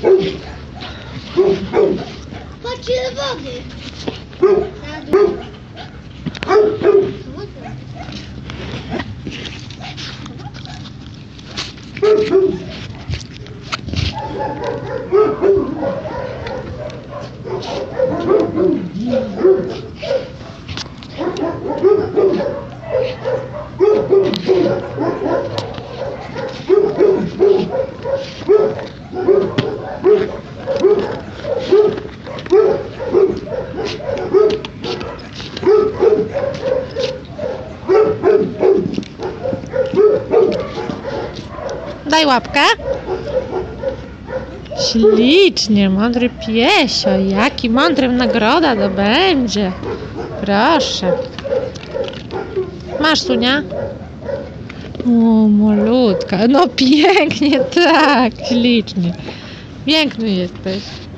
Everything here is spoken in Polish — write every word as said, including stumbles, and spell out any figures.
Chodź do wody. Daj łapkę. Ślicznie, mądry piesio. Jaki mądry nagroda to będzie. Proszę. Masz, Sunia? O, malutka. No pięknie, tak. Ślicznie. Piękny jesteś.